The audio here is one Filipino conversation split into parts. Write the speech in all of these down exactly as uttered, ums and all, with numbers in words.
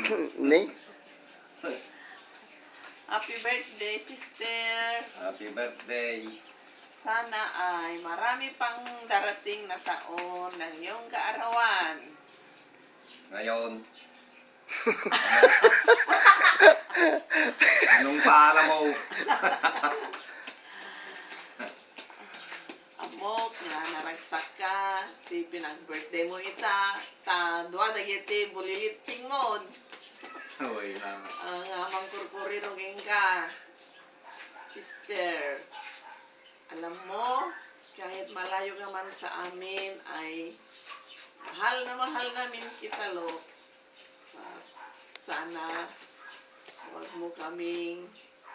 Ni? Happy birthday, sister. Happy birthday. Sana ay marami pang darating na taon ng iyong kaarawan. Ngayon. Anong paalam mo? Amok nga naragsak ka, si pinag-birthday mo ita, ta duwa dagiti bulilit mo. Uy na. Ang amang kurkuri rogeng ka. Sister, alam mo, kahit malayo ka man sa amin, ay mahal na mahal namin kita, lo. Uh, sana, huwag mo kaming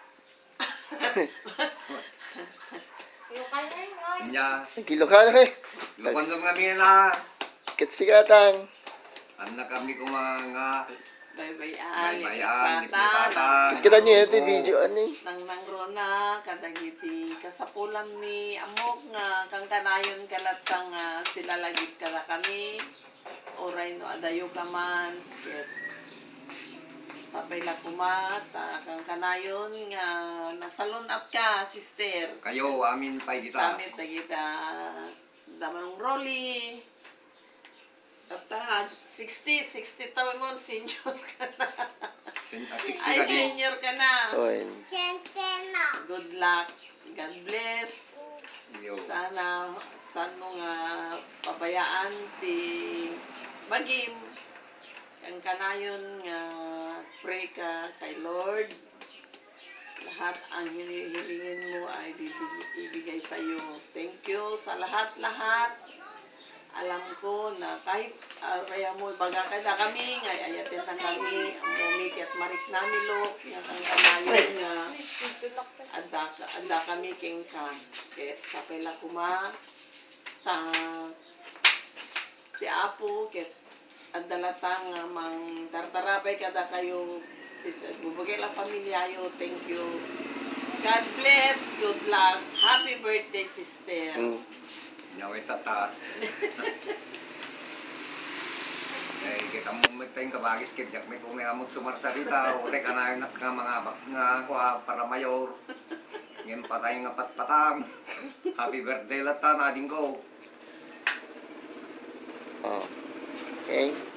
Nya. Kilo ka na kay. Lukan kami kami na. Kitsikatang. Anak kami kumanga. bye-byean. Bye-byean. Nang Kita niyo ito video ani. nang rona, kadagiti kasapulan mi amok nga kang kanayon kalat kang uh, sila lagit kala kami. Oray no adayo ka man. Ket sabay la kumat, uh, kang kanayon nga nasalon up ka, sister. Kayo, amin pa kita. Amin pa kita. Damanong Rolly. Tata, sixty, sixty taon mo, senior ka na. sixty Ay, ka din. senior ka na. Oy. Good luck. God bless. Yo. Sana, saan mo nga pabayaan si Bagim. Ang kanayon nga pray ka kay Lord. Lahat ang hinihilingin mo ay ibigay sa iyo. Thank you sa lahat-lahat. Alam ko na kahit uh, kaya mo ibaga ka na kami, ngay ayatin sa kami, ang bumik at marik namilo, nga ang kanayon nga, ada, ada kami king ka. Kaya kapay la kuma, sa si Apo, kaya adalatang uh, mang tartarapay kada kayo, bubagay lang pamilyayo, thank you. God bless, good luck, happy birthday, sister. Mm. Nyaway tata. Eh, kita mo magtayong kabagis kit jak may kumihamot sumarsarita o reka na yung nga mga nga kwa para mayor. Ngayon pa tayong apat-patang. Happy birthday lata na din ko. Oh. Okay.